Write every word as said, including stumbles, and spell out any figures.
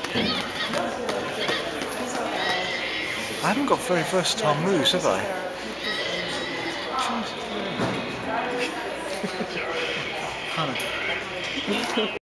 I haven't got very versatile moves, have I? Jeez. Huh.